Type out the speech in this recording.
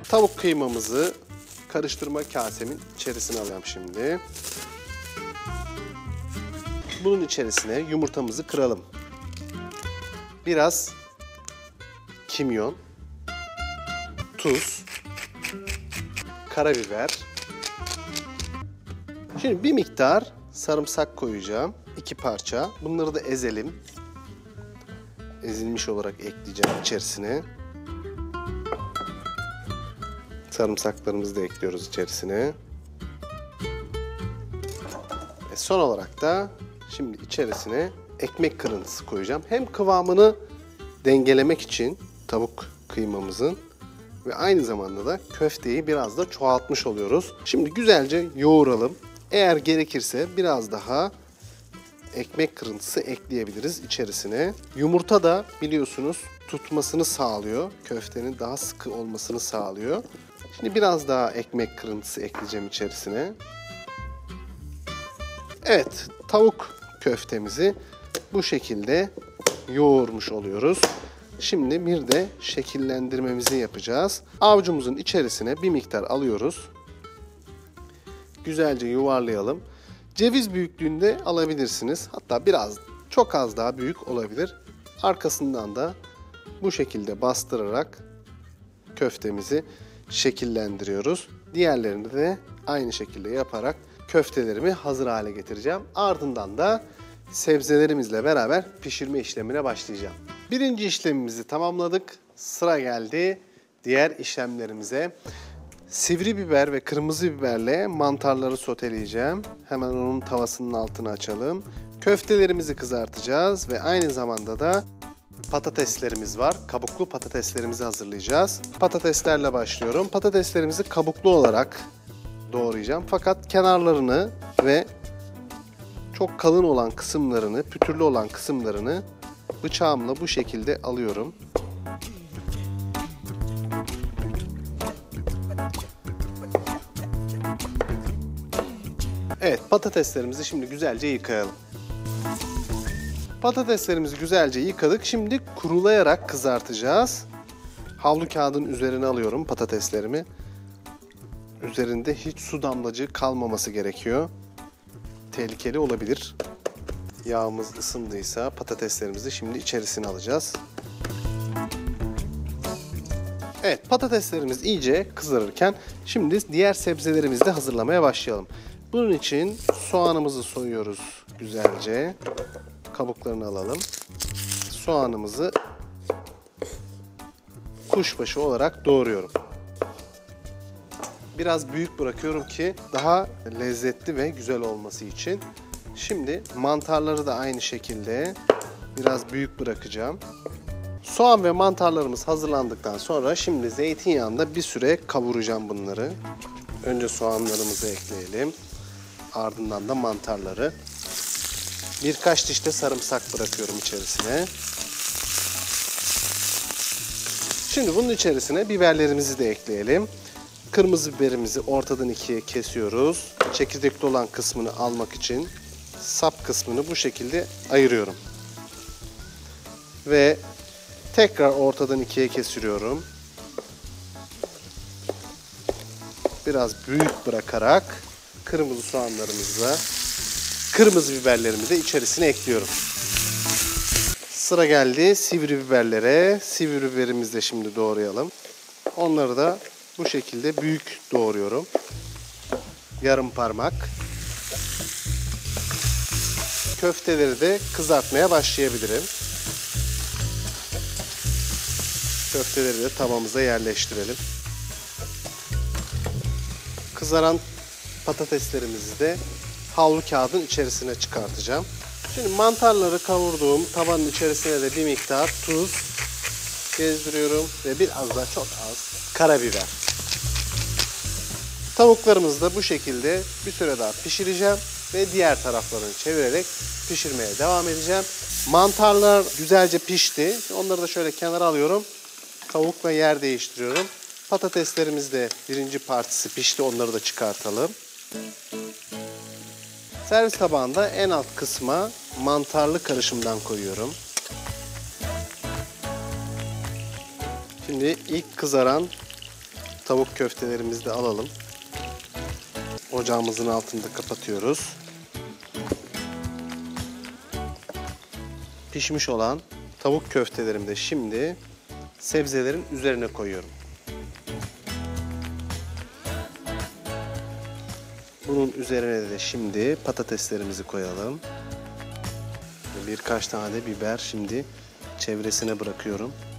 Tavuk kıymamızı karıştırma kasemin içerisine alıyorum şimdi. Bunun içerisine yumurtamızı kıralım. Biraz kimyon, tuz, karabiber. Şimdi bir miktar sarımsak koyacağım. 2 parça. Bunları da ezelim. Ezilmiş olarak ekleyeceğim içerisine. Sarımsaklarımızı da ekliyoruz içerisine. Son olarak da şimdi içerisine ekmek kırıntısı koyacağım. Hem kıvamını dengelemek için tavuk kıymamızın ve aynı zamanda da köfteyi biraz da çoğaltmış oluyoruz. Şimdi güzelce yoğuralım. Eğer gerekirse biraz daha ekmek kırıntısı ekleyebiliriz içerisine. Yumurta da biliyorsunuz tutmasını sağlıyor. Köftenin daha sıkı olmasını sağlıyor. Şimdi biraz daha ekmek kırıntısı ekleyeceğim içerisine. Evet, tavuk köftemizi bu şekilde yoğurmuş oluyoruz. Şimdi bir de şekillendirmemizi yapacağız. Avucumuzun içerisine bir miktar alıyoruz. Güzelce yuvarlayalım. Ceviz büyüklüğünde alabilirsiniz. Hatta biraz, çok az daha büyük olabilir. Arkasından da bu şekilde bastırarak köftemizi şekillendiriyoruz. Diğerlerini de aynı şekilde yaparak köftelerimi hazır hale getireceğim. Ardından da sebzelerimizle beraber pişirme işlemine başlayacağım. Birinci işlemimizi tamamladık. Sıra geldi diğer işlemlerimize. Sivri biber ve kırmızı biberle mantarları soteleyeceğim. Hemen onun tavasının altını açalım. Köftelerimizi kızartacağız ve aynı zamanda da patateslerimiz var. Kabuklu patateslerimizi hazırlayacağız. Patateslerle başlıyorum. Patateslerimizi kabuklu olarak doğrayacağım. Fakat kenarlarını ve çok kalın olan kısımlarını, pütürlü olan kısımlarını bıçağımla bu şekilde alıyorum. Evet, patateslerimizi şimdi güzelce yıkayalım. Patateslerimizi güzelce yıkadık. Şimdi kurulayarak kızartacağız. Havlu kağıdın üzerine alıyorum patateslerimi. Üzerinde hiç su damlacığı kalmaması gerekiyor. Tehlikeli olabilir. Yağımız ısındıysa patateslerimizi şimdi içerisine alacağız. Evet, patateslerimiz iyice kızarırken şimdi diğer sebzelerimizi de hazırlamaya başlayalım. Bunun için soğanımızı soyuyoruz güzelce. Kabuklarını alalım. Soğanımızı kuşbaşı olarak doğruyorum. Biraz büyük bırakıyorum ki daha lezzetli ve güzel olması için. Şimdi mantarları da aynı şekilde biraz büyük bırakacağım. Soğan ve mantarlarımız hazırlandıktan sonra şimdi zeytinyağında bir süre kavuracağım bunları. Önce soğanlarımızı ekleyelim. Ardından da mantarları. Birkaç diş de sarımsak bırakıyorum içerisine. Şimdi bunun içerisine biberlerimizi de ekleyelim. Kırmızı biberimizi ortadan ikiye kesiyoruz. Çekirdekli olan kısmını almak için sap kısmını bu şekilde ayırıyorum. Ve tekrar ortadan ikiye kesiyorum. Biraz büyük bırakarak kırmızı soğanlarımızla kırmızı biberlerimi de içerisine ekliyorum. Sıra geldi sivri biberlere. Sivri biberimizi de şimdi doğrayalım. Onları da bu şekilde büyük doğruyorum. Yarım parmak. Köfteleri de kızartmaya başlayabilirim. Köfteleri de tavamıza yerleştirelim. Kızaran patateslerimizi de havlu kağıdın içerisine çıkartacağım. Şimdi mantarları kavurduğum tavanın içerisine de bir miktar tuz gezdiriyorum ve biraz da çok az karabiber. Tavuklarımızı da bu şekilde bir süre daha pişireceğim ve diğer taraflarını çevirerek pişirmeye devam edeceğim. Mantarlar güzelce pişti. Onları da şöyle kenara alıyorum. Tavukla yer değiştiriyorum. Patateslerimiz de birinci partisi pişti. Onları da çıkartalım. Servis tabağında en alt kısma mantarlı karışımdan koyuyorum. Şimdi ilk kızaran tavuk köftelerimizi de alalım. Ocağımızın altını da kapatıyoruz. Pişmiş olan tavuk köftelerimi de şimdi sebzelerin üzerine koyuyorum. Bunun üzerine de şimdi patateslerimizi koyalım. Birkaç tane de biber şimdi çevresine bırakıyorum.